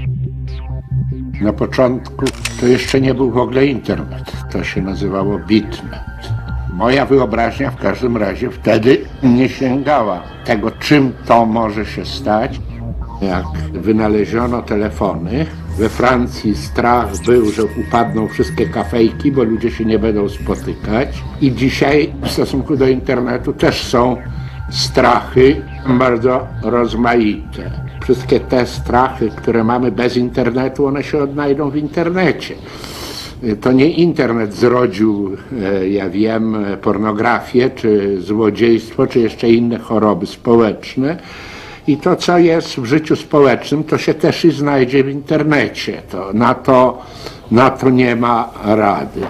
Na początku to jeszcze nie był w ogóle internet, to się nazywało bitnet. Moja wyobraźnia w każdym razie wtedy nie sięgała tego, czym to może się stać. Jak wynaleziono telefony, we Francji strach był, że upadną wszystkie kafejki, bo ludzie się nie będą spotykać. I dzisiaj w stosunku do internetu też są strachy bardzo rozmaite. Wszystkie te strachy, które mamy bez internetu, one się odnajdą w internecie. To nie internet zrodził, ja wiem, pornografię, czy złodziejstwo, czy jeszcze inne choroby społeczne. I to, co jest w życiu społecznym, to się też i znajdzie w internecie. Na to nie ma rady.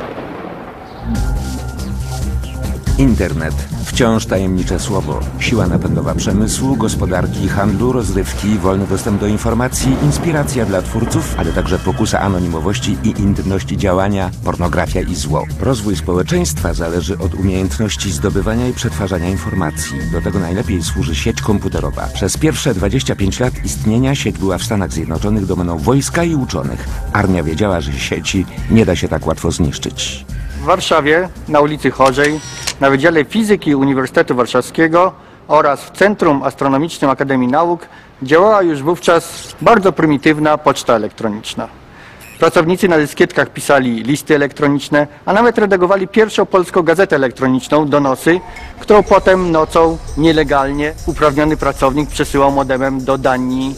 Internet. Wciąż tajemnicze słowo. Siła napędowa przemysłu, gospodarki, handlu, rozrywki, wolny dostęp do informacji, inspiracja dla twórców, ale także pokusa anonimowości i intymności działania, pornografia i zło. Rozwój społeczeństwa zależy od umiejętności zdobywania i przetwarzania informacji. Do tego najlepiej służy sieć komputerowa. Przez pierwsze 25 lat istnienia sieć była w Stanach Zjednoczonych domeną wojska i uczonych. Armia wiedziała, że sieci nie da się tak łatwo zniszczyć. W Warszawie, na ulicy Chorzej, na Wydziale Fizyki Uniwersytetu Warszawskiego oraz w Centrum Astronomicznym Akademii Nauk działała już wówczas bardzo prymitywna poczta elektroniczna. Pracownicy na dyskietkach pisali listy elektroniczne, a nawet redagowali pierwszą polską gazetę elektroniczną Donosy, którą potem nocą nielegalnie uprawniony pracownik przesyłał modemem do Danii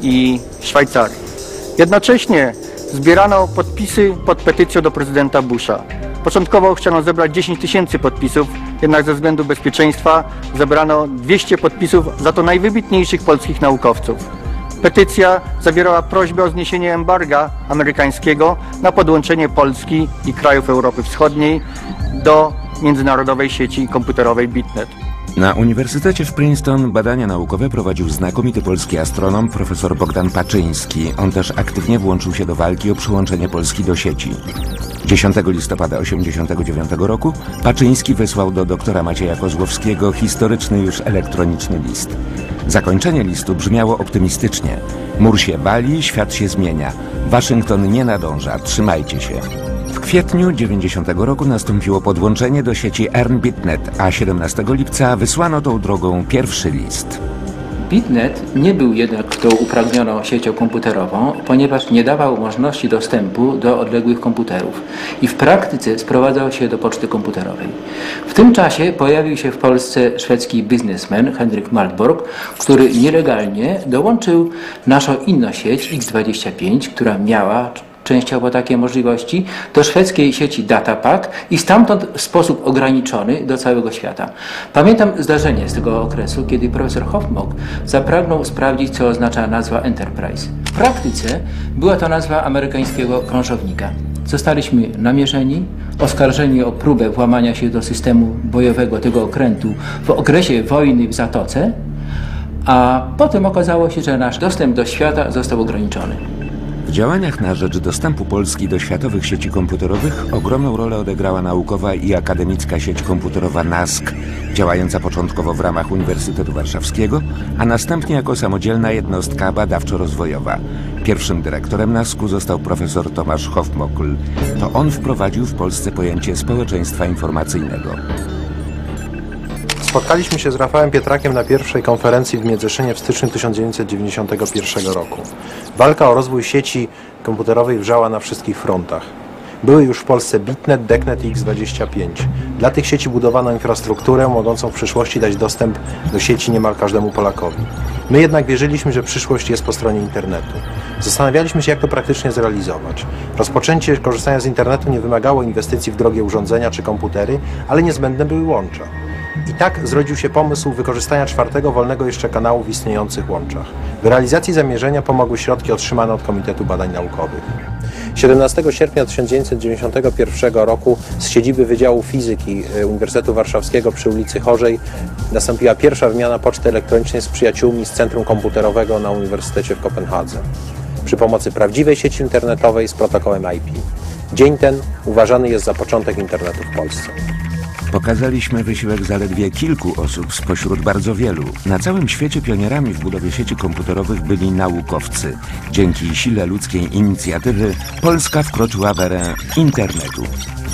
i Szwajcarii. Jednocześnie zbierano podpisy pod petycją do prezydenta Busha. Początkowo chciano zebrać 10 000 podpisów, jednak ze względu bezpieczeństwa zebrano 200 podpisów za to najwybitniejszych polskich naukowców. Petycja zawierała prośbę o zniesienie embarga amerykańskiego na podłączenie Polski i krajów Europy Wschodniej do międzynarodowej sieci komputerowej Bitnet. Na Uniwersytecie w Princeton badania naukowe prowadził znakomity polski astronom profesor Bogdan Paczyński. On też aktywnie włączył się do walki o przyłączenie Polski do sieci. 10 listopada 1989 roku Paczyński wysłał do doktora Macieja Kozłowskiego historyczny już elektroniczny list. Zakończenie listu brzmiało optymistycznie. Mur się wali, świat się zmienia. Waszyngton nie nadąża, trzymajcie się. W kwietniu 90 roku nastąpiło podłączenie do sieci ERN-Bitnet, a 17 lipca wysłano tą drogą pierwszy list. Bitnet nie był jednak tą upragnioną siecią komputerową, ponieważ nie dawał możliwości dostępu do odległych komputerów i w praktyce sprowadzał się do poczty komputerowej. W tym czasie pojawił się w Polsce szwedzki biznesmen Henryk Maltborg, który nielegalnie dołączył naszą inną sieć X25, która miała częściowo takie możliwości, do szwedzkiej sieci Datapack i stamtąd w sposób ograniczony do całego świata. Pamiętam zdarzenie z tego okresu, kiedy profesor Hofmock zapragnął sprawdzić, co oznacza nazwa Enterprise. W praktyce była to nazwa amerykańskiego krążownika. Zostaliśmy namierzeni, oskarżeni o próbę włamania się do systemu bojowego tego okrętu w okresie wojny w Zatoce, a potem okazało się, że nasz dostęp do świata został ograniczony. W działaniach na rzecz dostępu Polski do światowych sieci komputerowych ogromną rolę odegrała naukowa i akademicka sieć komputerowa NASK, działająca początkowo w ramach Uniwersytetu Warszawskiego, a następnie jako samodzielna jednostka badawczo-rozwojowa. Pierwszym dyrektorem NASK-u został profesor Tomasz Hofmockl. To on wprowadził w Polsce pojęcie społeczeństwa informacyjnego. Spotkaliśmy się z Rafałem Pietrakiem na pierwszej konferencji w Międzyszynie w styczniu 1991 roku. Walka o rozwój sieci komputerowej wrzała na wszystkich frontach. Były już w Polsce Bitnet, Deknet i X25. Dla tych sieci budowano infrastrukturę mogącą w przyszłości dać dostęp do sieci niemal każdemu Polakowi. My jednak wierzyliśmy, że przyszłość jest po stronie internetu. Zastanawialiśmy się, jak to praktycznie zrealizować. Rozpoczęcie korzystania z internetu nie wymagało inwestycji w drogie urządzenia czy komputery, ale niezbędne były łącza. I tak zrodził się pomysł wykorzystania 4. wolnego jeszcze kanału w istniejących łączach. W realizacji zamierzenia pomogły środki otrzymane od Komitetu Badań Naukowych. 17 sierpnia 1991 roku z siedziby Wydziału Fizyki Uniwersytetu Warszawskiego przy ulicy Chorzej nastąpiła pierwsza wymiana poczty elektronicznej z przyjaciółmi z Centrum Komputerowego na Uniwersytecie w Kopenhadze przy pomocy prawdziwej sieci internetowej z protokołem IP. Dzień ten uważany jest za początek internetu w Polsce. Pokazaliśmy wysiłek zaledwie kilku osób spośród bardzo wielu. Na całym świecie pionierami w budowie sieci komputerowych byli naukowcy. Dzięki sile ludzkiej inicjatywy Polska wkroczyła w erę internetu.